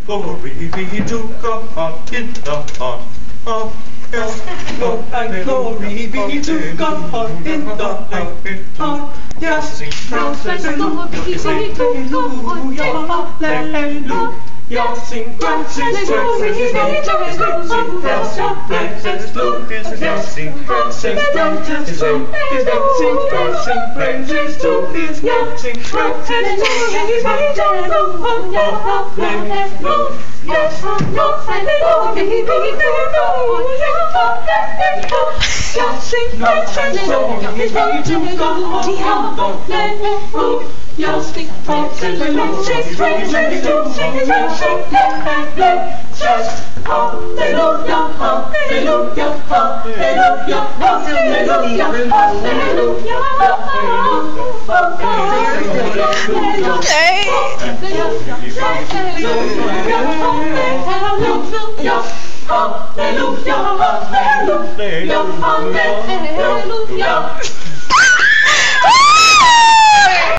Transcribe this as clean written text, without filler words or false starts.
glory be to God in the heart of yes. And glory be to God in the heart. Yes, glory be to God. Hallelujah. Sing praises, praises, praises, praises, sing praises, praises, praises to His name, sing praises to His name. Yes, sing praises to His name to God. Yes, sing praises, praises, praises to His name. Just hallelujah, hallelujah, hallelujah, hallelujah, hallelujah, hallelujah, hallelujah,